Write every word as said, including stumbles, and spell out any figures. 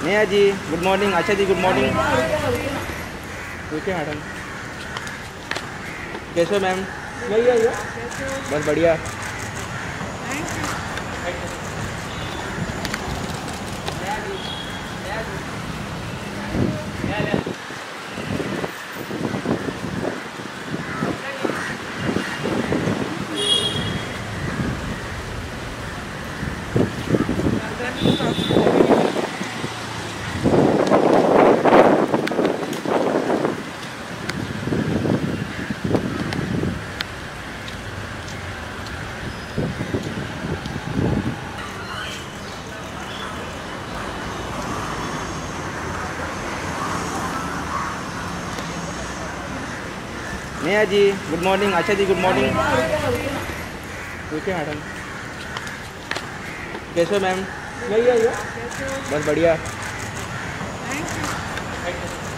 Neha ji good morning, Asha ji good morning. ठीक है madam, कैसे हो मैम? बस बढ़िया। Neha ji good morning, Asha ji good morning. ठीक है मैडम, कैसे हो मैम? बस बढ़िया।